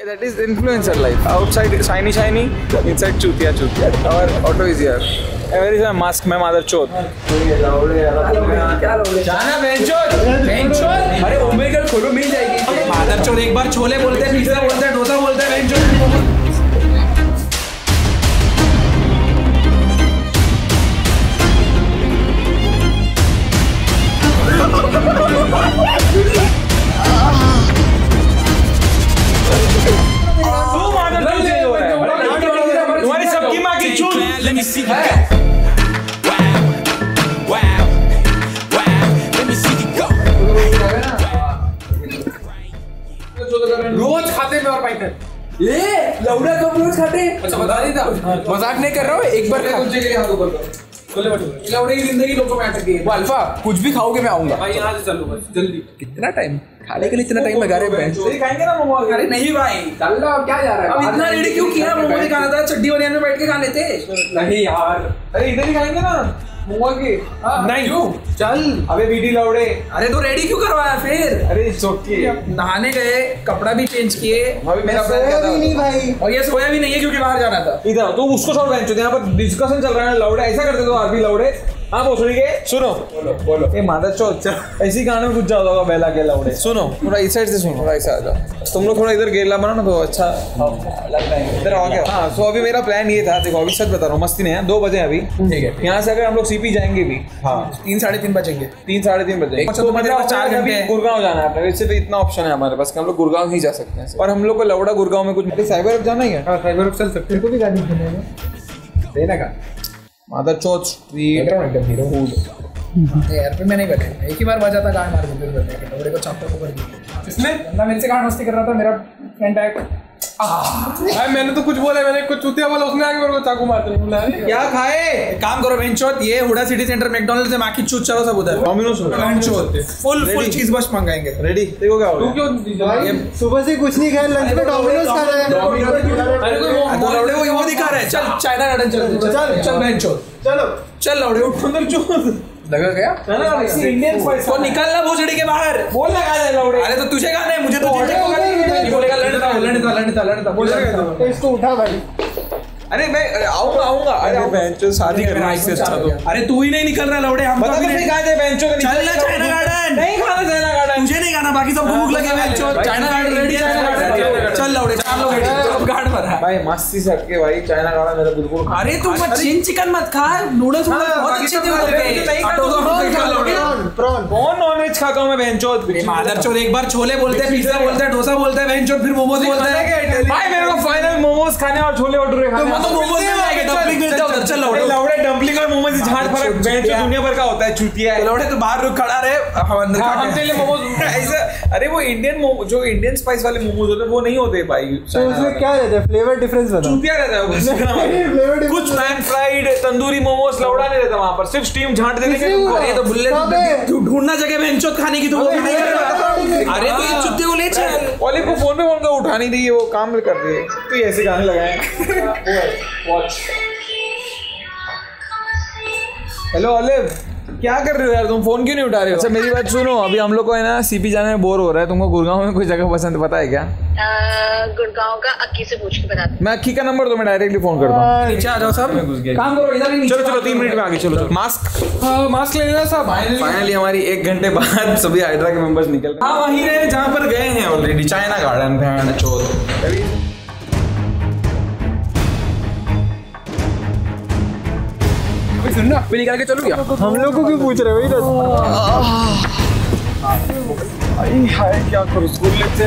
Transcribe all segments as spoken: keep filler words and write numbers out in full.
That is influencer life. Outside shiny shiny, inside चूतिया चूतिया. Our auto is here. Where is my mask? मैं मादर चोद. जाना बेंचोद. बेंचोद. अरे ओमेगल खोलो मिल जाएगी. मादर चोद एक बार छोले बोलते हैं, पिज़्ज़ा बोलते हैं, डोसा बोलते हैं बेंचोद. Let me see you go. Wow, wow, wow. Let me see you go. रोज खाते में और पाइथन ये लौड़ा कब रोज खाते? अच्छा बता नहीं था, मजाक नहीं कर रहा हूँ. एक बार कुछ जगह हाथ ऊपर करो. लौड़े की जिंदगी लोगों में अटक गई है. वो अल्फा कुछ भी खाओगे मैं आऊंगा भाई. यहाँ से चलो बस जल्दी. कितना टाइम खाने के लिए इतना टाइम लगा रहे हैं? खाएंगे ना मोमो. अरे नहीं भाई चल रहा. क्या जा रहा है? अब इतना रेडी क्यों किया? मोमो नहीं खाना था, चड्डी बनियान में बैठ के खा लेते. नहीं यार, अरे इधर ही खाएंगे ना मोमो के. नहीं क्यों? चल. अबे वीडी लौड़े. अरे तो रेडी क्यों करवाया फिर? अरे सोके नहाने गए, कपड़ा भी चेंज किए. अभी मेरा प्लान क्या था? नहीं भाई. और ये सोया भी नहीं है क्योंकि बाहर जाना था. इधर तो उसको छोड़ बेंच. यहाँ पर डिस्कशन चल रहा है लौड़े. ऐसा करते तो आरबी लौड़े. हाँ भोसड़ी के सुनो. बोलो बोलो. ए मादर चौथ ऐसी गाने में कुछ ज्यादा होगा. बेला के लौड़े सुनो. थोड़ा इस साइड से सुनो. थोड़ा इस साइड जाओ. तुम लोग थोड़ा इधर गेला बना ना तो अच्छा लगता है. इधर आ गया. हाँ सो अभी मेरा प्लान ये था. देखो अभी सच बता रहा हूँ, मस्ती नहीं है. दो बजे अभी ठीक है. यहाँ से अगर हम लोग सीपी जाएंगे भी हाँ तीन साढ़े तीन बजेंगे. तीन साढ़े तीन बजे तो मतलब चार घंटे गुड़गांव जाना है अपने. इससे तो इतना ऑप्शन है हमारे पास कि हम लोग गुड़गांव ही जा सकते हैं. और हम लोग को लौड़ा गुड़गांव में कुछ साइबर अब जाना ही है. साइबर अब चल सकते हैं. गाड़ी देना का मादर चौथ स्ट्रीट यार पे मैं नहीं बैठा. एक ही बार बजा था गांड मार के बैठे के लौड़े को चापटा को कर दिया. इसमें बंदा मेरे से गांड मस्ती कर रहा था. मेरा फ्रेंड है. भाई मैंने तो कुछ बोला. मैंने कुछ चूतिया बोला, उसने आके मेरे को चाकू मारते बोला. क्या खाए? काम करो बेंचोद. ये हुडा सिटी सेंटर मैकडॉनल्ड्स से माकी चूत चलो सब उधर. डोमिनोज बेंचोद फुल फुल चीज बस मंगाएंगे. रेडी. देखो क्या हो तू रहा क्यों है. सुबह से कुछ नहीं खाया, लंच में डोमिनोज खा रहे हैं. अरे कोई तो लौड़े वो वो दिखा रहा है. चल चाइना गार्डन चल. चल चल बेंचोद. चलो चल लौड़े उठ अंदर चोद. लगा गया इंडियन स्पाइस तो निकलना भोसड़ी के बाहर. बोल लगा दे लौड़े. अरे तो तुझे गाना है, मुझे तो तुझे को गाना बोलेगा. लड़ता लड़ता लड़ता लड़ता बोल रहा है. इसको उठा भाई. अरे मैं आऊंगा आऊंगा. अरे बेंचो शादी करना इससे अच्छा तो. अरे तू ही नहीं निकल रहा लौड़े. हम बता नहीं कहां थे बेंचो. चल ना चाइना गार्डन. नहीं खाना चाइना गार्डन. मुझे नहीं खाना, बाकी सबको भूख लगे. बेंचो चाइना गार्डन रेडी है. चल लौड़े चार लोग रेडी. गार्ड पर है भाई मस्ती से हटके भाई. चाइना गार्डन मेरा बिल्कुल. अरे तू मत चिकन चिकन मत खा. नूडल्स बहुत अच्छे थे उधर के. प्रॉन कौन नॉनवेज खाता हूं मैं बेंचो. मादर चोद एक बार छोले बोलते हैं, पिज़्ज़ा बोलते हैं, डोसा बोलते हैं बेंचो, फिर मोमोज बोलते हैं. भाई मेरे को फाइनल मोमोज खाने और छोले ऑर्डर खाने. तो मोमोज मिल जाएंगे, डम्पलिंग मिलता है उधर. चल लौड़े. लौड़े डम्पलिंग और मोमोज झाड़ फर्क बेंचो दुनिया भर का होता है. चूतिया है लौड़े. तो बाहर रुक खड़ा रहे. हम अंदर हम तेरे लिए मोमोज ऐसा. अरे वो इंडियन जो इंडियन स्पाइस वाले मोमोज होते हैं वो नहीं होते भाई. तो उसमें क्या रहता है? फ्लेवर डिफरेंस बता. चूतिया रहता है फ्लेवर कुछ पैन फ्राइड तंदूरी मोमोज लौड़ा नहीं रहता वहां पर. सिर्फ स्टीम झांट देने के. अरे तो बुल्ले तू ढूंढना जगह बेंचो खाने की. तो वो भी नहीं कर रहा. अरे तो ये चुत्ते को ले चल. ओलिव को फोन पे फोन कर उठा नहीं दी. वो काम कर रही है. तो ये ऐसे गाने लगाए. वॉच. हेलो ओलिव, क्या कर रहे हो यार तुम? फोन क्यों नहीं उठा रहे हो? अच्छा मेरी बात सुनो. अभी हम लोग को है ना सीपी जाने में बोर हो रहा है. तुमको गुड़गांव में कोई जगह पसंद पता है क्या? गुड़गांव का अक्की से पूछ के बता दो. मैं अक्की का नंबर दो. मैं डायरेक्टली फोन करता हूँ. नीचे आ जाओ सब. काम करो इधर ही. चलो चलो तीन मिनट में आगे. चलो चलो. मास्क मास्क ले लेना साहब. फाइनली हमारी एक घंटे बाद सभी हाइड्रा के मेंबर्स निकल. हाँ वहीं रहे जहाँ पर गए हैं ऑलरेडी. चाइना गार्डन पे चौथ. सुनना पे निकाल के चलो क्या? हम लोग को क्यों पूछ रहे हो? भाई हाय क्या करूँ स्कूल से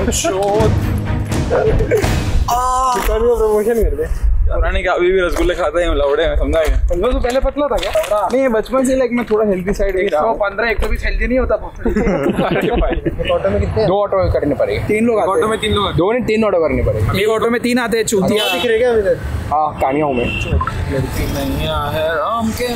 प्रमोशन कर दे. पुराने का अभी भी रसगुल्ले खाते हैं लौड़े में. समझा गया. पंद्रह तो पहले पतला था क्या? नहीं बचपन से लाइक मैं थोड़ा हेल्दी साइड एक सौ पंद्रह एक सौ बीस हेल्दी नहीं होता. ऑटो में कितने? दो ऑटो करने पड़ेगे. तीन लोग आते ऑटो में तीन लोग. दो नहीं तीन ऑटो करने पड़ेगे. एक ऑटो में तीन आते हैं. चूतिया दिख रहे क्या इधर? हाँ कानियाओं में. लड़की नहीं है राम के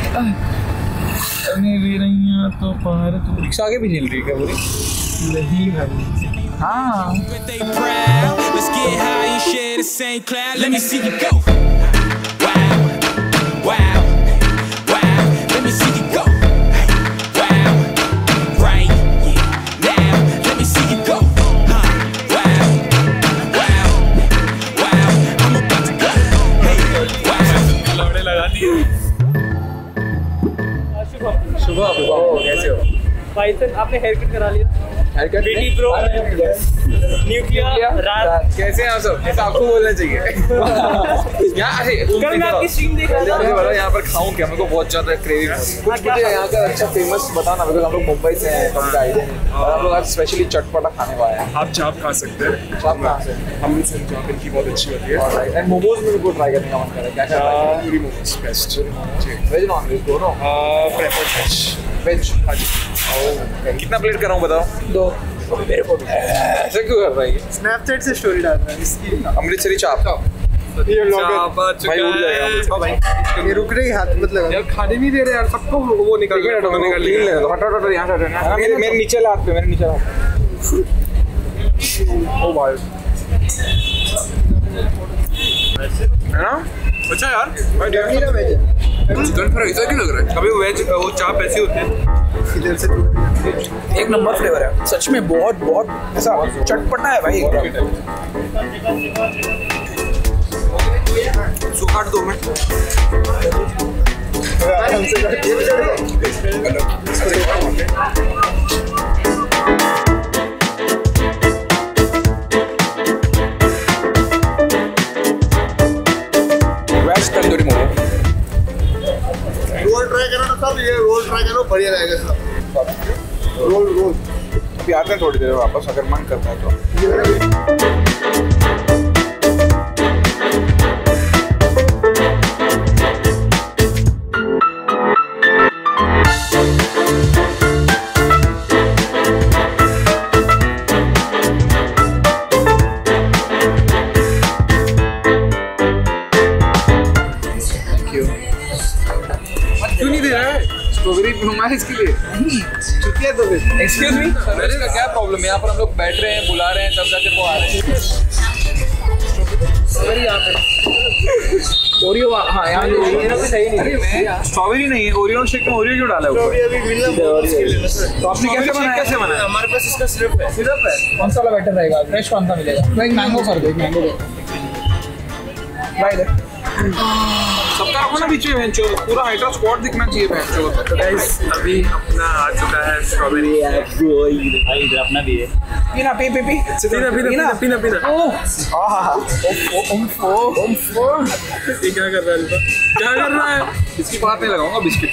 भी नहीं है तो बाहर तो रिक्शा आगे भी झेल रही है क्या पूरी? नहीं भाई. हाँ. They proud. Let's get high and share the same cloud. Let me see you go. Wow, wow, wow. Let me see you go. Wow, right now. Let me see you go. Huh. Wow, wow. भाई से आपने hair cut करा लिया। Hair cut बेटी bro Nucleya रात कैसे हैं आप सब? ऐसा आपको बोलना चाहिए। यहाँ अरे कल मैं आपकी स्ट्रीम देख रहा था। मुझे बोला यहाँ पर खाऊं क्या? मेरे को बहुत ज्यादा क्रेविंग हो रही है। कुछ मुझे यहाँ का अच्छा फेमस बताना, बिकॉज हम लोग मुंबई से हैं तो हमको आइडिया नहीं और हम लोग आज स्पेशली चटपटा खाने वाले हैं। आप चाप खा सकते हैं। चाप कहाँ से? अमृतसर चाप इनकी बहुत अच्छी होती है। ऑलराइट, एंड मोमोज मेरे को ट्राई करने का मन कर रहा है। क्या क्या ट्राई करें? पूरी momos best. Veg non veg दोनों? Prefer veg. वेज। हाँ जी। कितना प्लेट कराऊं बताओ? दो। मेरे को ऐसा क्यों कर रहा है ये? स्नैपचैट से स्टोरी डाल रहा है इसकी। अमृतसरी चाप। ये लोग भाई उड़ जाएगा। ये रुक रही हाथ मत लगा। यार खाने नहीं दे रहे यार, सबको वो निकल एक मिनट निकल निकल लिया। ले दो। हट हट हट यहाँ से हट। मेरे मेरे नीचे हाथ पे, मेरे नीचे हाथ। ओ भाई है ना? अच्छा यार मेरा वेज है। चिकन फ्राई ऐसा क्यों लग रहा है? कभी वेज वो चाप ऐसी होती है। इधर से एक नंबर फ्लेवर है सच में, बहुत बहुत ऐसा चटपटा है भाई एकदम। सुखाट दो मैं। Veg tandoori momo roll try करो ना सब, ये रोल ट्राई करो बढ़िया रहेगा सब। रोल रोल अभी आते हैं थोड़ी देर वापस अगर मन करता है तो। क्यों नहीं दे रहा है? स्ट्रॉबेरी घुमा है इसके लिए। चुतिया तो फिर। एक्सक्यूज मी, इसका क्या प्रॉब्लम है? यहाँ पर हम लोग बैठ रहे हैं, बुला रहे हैं, तब जाकर वो आ रहे हैं। स्ट्रॉबेरी यहाँ पे ओरियो, हाँ यहाँ सही नहीं है। स्ट्रॉबेरी नहीं है, ओरियो शेक में ओरियो क्यों डाला है ऊपर? अभी मिलना बहुत मुश्किल है ना सर। तो आपने कैसे बनाया? कैसे बनाया? हमारे पास इसका सिर्फ है। सिरप है। कौन सा वाला बेटर रहेगा? फ्रेश कौन सा मिलेगा? तो एक मैंगो कर दो, एक मैंगो दो भाई दे। सबका रखो ना बीच में, पूरा हाइड्रा स्क्वाड दिखना चाहिए। तो गाइस अभी अपना आ चुका है स्ट्रॉबेरी। भाई इधर अपना भी है। पीना पी पी पी पीना पीना पीना पीना। ये क्या कर रहा है अल्फा? क्या कर रहा है? इसकी बात नहीं लगाऊंगा बिस्किट।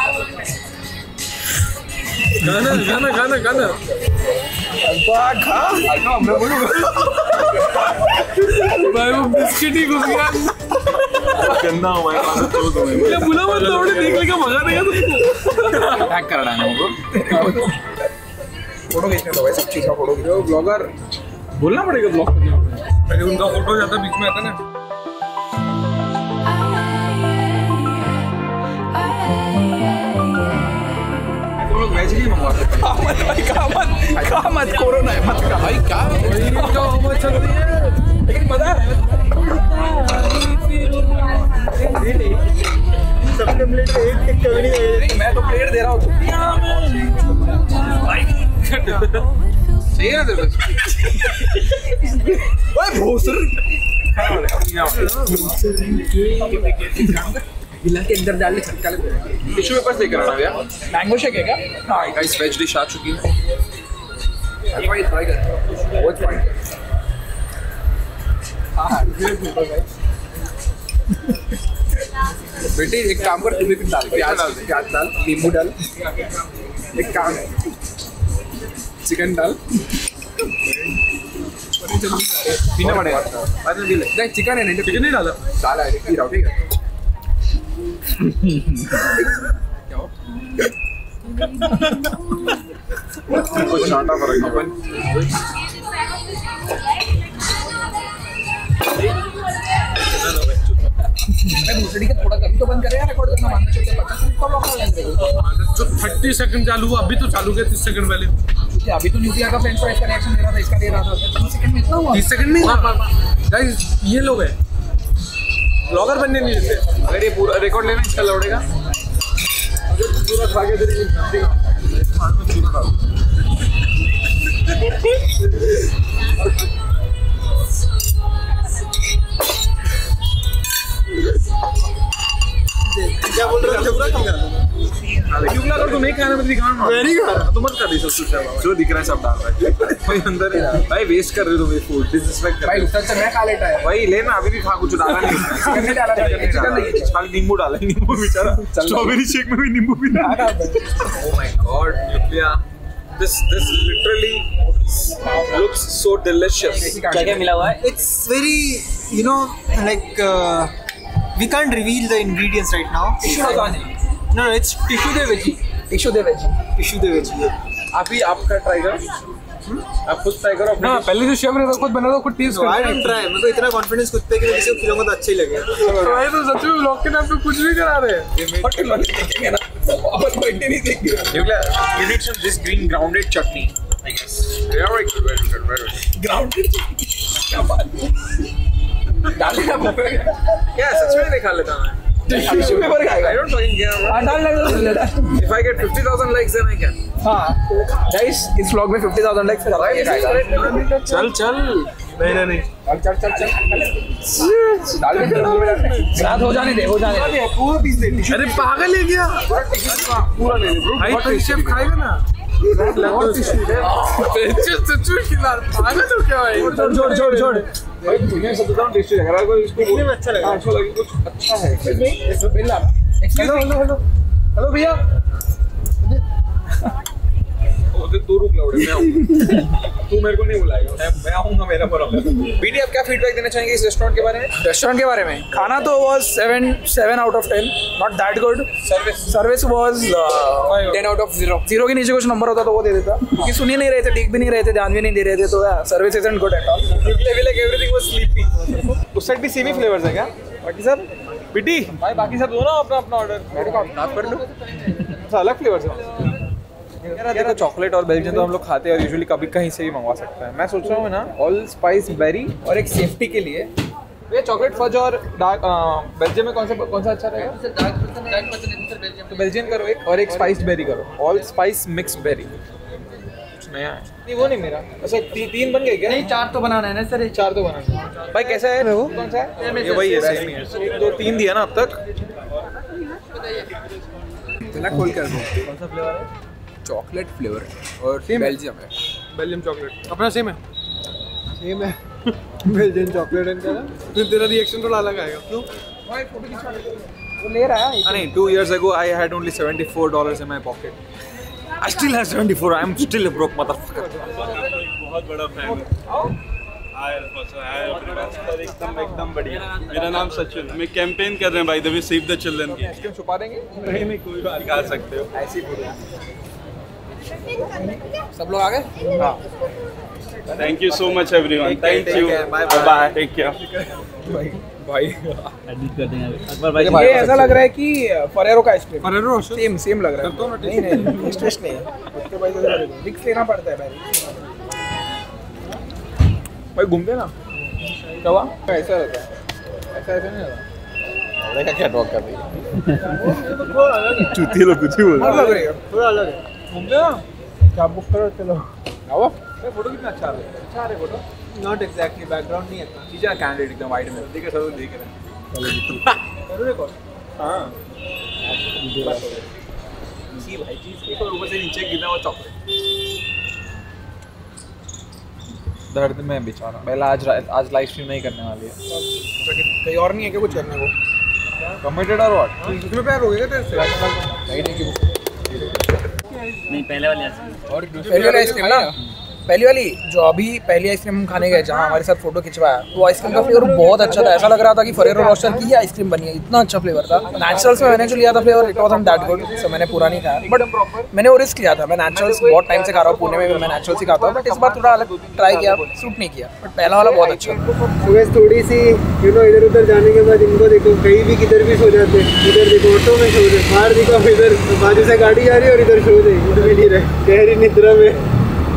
गाना गाना गाना गाना खा मैं बोलूँगा भाई वो बिस्किट ही घुस गया। गंदा हुआ है खाना तो तो मैं क्या बुला मत दौड़े, देख लेगा मजा देगा तुमको। पैक करना है हमको। फोटो खींचने दो भाई, सब चीज़ का फोटो खींचो। ब्लॉगर बोलना पड़ेगा ब्लॉग करने में। पहले उनका फोटो ज्यादा बीच में आता ना। तुम लोग वेज नहीं मंगवाते? मत भाई, खा मत खा मत, कोरोना है, मत खा भाई। क्या चल रही है लेकिन मजा आ रहा है। सबके प्लेट एक एक कमी नहीं है। नहीं, मैं तो प्लेट दे रहा हूँ। सही है ना तेरे पास? ओए भोसर गिला के अंदर डाल ले, छक्का लग जाएगा। टिश्यू पेपर लेकर आना भैया। मैंगो शेक है क्या? हाँ गाइस वेज डिश आ चुकी है। भाई ट्राई कर, बहुत फाइन। हाँ हाँ बेटे एक काम कर, तू भी कुछ डाल, प्याज डाल, प्याज डाल, नींबू डाल। एक काम है, चिकन डाल, पीना पड़ेगा। बाद में पी ले। नहीं चिकन है, नहीं चिकन नहीं डाला। डाला है, पी रहा हूँ, ठीक है। कुछ छांटा फर्क अपन। मैं भूसड़ी का थोड़ा कभी तो बंद करे यार, रिकॉर्ड करना मानना चाहिए। पचास मिनट कब लॉक लग रही जो थर्टी सेकंड चालू हुआ, अभी तो चालू किया तीस सेकंड पहले। है? अभी तो न्यूक्लियर का फ्रेंच फ्राइज का रिएक्शन दे रहा था, इसका दे रहा था। तीस सेकंड में इतना हुआ? तीस सेकंड में गाइस ये लोग हैं ब्लॉगर बनने नहीं देते। अगर ये पूरा रिकॉर्ड लेना इसका लौड़ेगा। अगर तू पूरा खा के तेरी खान में चूना डाल। क्या बोल रहे हो? क्यों ना कर तू नहीं खाना मैं दिखा रहा वेरी गुड तू मत कर रही सब कुछ जो दिख रहा है सब डाल रहा है भाई अंदर भाई वेस्ट कर रहे हो तुम ये फूड डिसरिस्पेक्ट कर भाई उससे अच्छा मैं खा लेता है भाई लेना अभी भी खा कुछ डाला नहीं नहीं डाला खाली नींबू डाला नींबू बेचारा स्ट्रॉबेरी शेक में भी नींबू भी डाला oh my god Nucleya this this literally looks so delicious क्या क्या मिला हुआ है? It's very, you know, like uh, we can't reveal the ingredients right now. Tissue लगा नहीं No, no, it's टिश्यू दे वेजी टिश्यू दे वेजी tissue de veggie. आप ही आपका ट्राई करो आप खुद ट्राई करो ना पहले जो शेफ ने खुद बना था खुद test No, I don't try. मेरे को इतना confidence खुद पे कि मैं किसी को खिलाऊंगा तो अच्छा ही लगेगा. भाई तो सच में ब्लॉग के नाम पे कुछ भी करा रहे हैं होटल वाले देखेंगे ना अपन बैठे नहीं देखेंगे Nucleya you need some this green grounded chutney I guess very good very good very good grounded क्या बात डाल देना मुंह में क्या सच में नहीं खा लेता मैं टिश्यू पेपर खाएगा I don't fucking care bro. हाँ डाल लगा If I get fifty thousand likes then I can हाँ गाइस इस व्लॉग में fifty thousand लाइक्स है चल चल नहीं नहीं नहीं चल चल चल चल डाल दे साथ हो जाने दे हो जाने दे पूरा पीस दे अरे पागल है क्या पूरा ले ले ब्रो भाई तो शेफ खाएगा ना पागल हो क्या भाई छोड़ छोड़ छोड़ छोड़ भाई तुम्हें सब बताऊं टेस्टी लग रहा है कोई इसको दिखने में अच्छा लगा अच्छा लगे कुछ अच्छा है हेलो हेलो हेलो हेलो भैया ओके तू रुक लौड़े मैं आऊंगा तू मेरे को नहीं बुलाएगा मैं मैं आऊंगा मेरा बराबर बीडी आप क्या फीडबैक देना चाहेंगे इस रेस्टोरेंट के बारे में रेस्टोरेंट के बारे में खाना तो was seven seven out of ten not that good service service was ten out of zero zero के नीचे कुछ नंबर होता तो वो दे देता क्योंकि सुन ही नहीं रहे थे देख भी नहीं रहे थे ध्यान भी नहीं दे रहे थे तो service isn't good at all Nucleya like everything was sleepy उस साइड भी सेम ही फ्लेवर्स है क्या बाकी सब बीटी भाई बाकी सब दो ना अपना अपना ऑर्डर मेरे को आप कर लो अच्छा अलग फ्लेवर्स है यार देखो चॉकलेट और बेल्जियन तो हम लोग खाते हैं और यूजुअली कभी कहीं से भी मंगवा सकते हैं मैं सोच रहा हूँ ना ऑल स्पाइस बेरी और एक सेफ्टी के लिए ये चॉकलेट फज और डार्क बेल्जियम में कौन सा कौन सा अच्छा रहेगा तो बेल्जियन करो एक और एक स्पाइस्ड बेरी करो ऑल स्पाइस मिक्स बेरी कुछ नया है नहीं वो नहीं मेरा अच्छा ती, तीन बन गए क्या नहीं चार तो बनाना है ना सर. चार तो बनाना है भाई कैसा है वो कौन सा है ये वही है सेम ही है एक दो तीन दिया ना अब तक खोल कर दो कौन सा फ्लेवर है चॉकलेट फ्लेवर और बेल्जियम है बेल्जियम चॉकलेट अपना सेम है सेम है बेल्जियन चॉकलेट इनका ना फिर तेरा रिएक्शन थोड़ा अलग आएगा क्यों भाई फोटो खिंचवा ले वो ले रहा है नहीं two years ago I had only seventy-four dollars in my pocket I still have seventy-four I am still a broke motherfucker बहुत बड़ा fan hi alpha hi everyone एकदम एकदम बढ़िया मेरा नाम सचिन मैं कैंपेन कर रहे हैं भाई the way save the children की क्यों छुपा देंगे नहीं नहीं कोई बात निकाल सकते हो ऐसे ही बोलो सब लोग आ गए हाँ thank you so much everyone thank you bye bye take care भाई एडिट कर देंगे अकबर भाई ये ऐसा लग रहा है कि फरेरो का आइसक्रीम फरेरो सेम सेम लग रहा है नहीं नहीं टेस्ट नहीं है उसके बाद रिक्स लेना पड़ता है भाई भाई घूमते ना क्या हुआ ऐसा रहता है ऐसा ऐसा नहीं रहता देखा क्या टॉक कर रही है चूतिया लोग कुछ ही बोल लग रही है थोड़ा अलग है. घूमते ना क्या बुक करो चलो. क्या हुआ फोटो कितना अच्छा आ रहा है अच्छा आ रहा है फोटो नॉट एग्जैक्टली बैकग्राउंड नहीं है. चीज़ कैंडिडेट एकदम वाइड में देखे सब लोग देख रहे हैं करो रिकॉर्ड. हाँ जी भाई चीज़ एक और ऊपर से नीचे गिरना वो चॉकलेट दर्द में बेचारा पहला आज आज लाइव स्ट्रीम नहीं करने वाली है कहीं और नहीं है क्या कुछ करने को कमिटेड और व्हाट इसमें प्यार हो गया तेरे से नहीं नहीं क्यों नहीं पहले वाले आइसक्रीम और पहली वाली आइसक्रीम ना पहली वाली जो अभी पहली आइसक्रीम हम खाने गए जहाँ हमारे साथ फोटो खिंचवाया वो आइसक्रीम का फ्लेवर बहुत अच्छा था ऐसा लग रहा था कि फरेरो रोस्टर की ही आइसक्रीम बनी है इतना अच्छा फ्लेवर था नेचुरल्स में मैंने जो लिया था flavour it wasn't that good so मैंने पूरा नहीं खाया बट मैंने वो रिस्क लिया था मैं नेचुरल्स बहुत टाइम से खा रहा हूँ पुणे में भी मैं नेचुरल्स ही खाता हूँ बट इस बार थोड़ा अलग ट्राई किया सूट नहीं किया बट पहला वाला बहुत अच्छा सुबह थोड़ी सी यू नो इधर उधर जाने के बाद इनको देखो कहीं भी किधर भी सो जाते इधर देखो ऑटो में सो रहे बाहर देखो इधर बाजू से गाड़ी आ रही है और इधर सो रहे उठ भी नहीं रहे गहरी निद्रा में.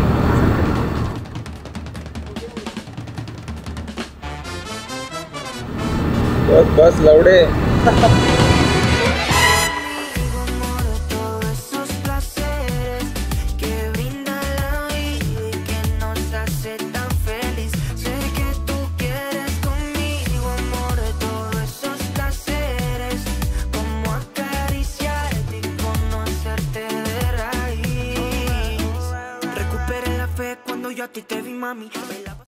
बस बस लौड़े yo a ti te vi, mami.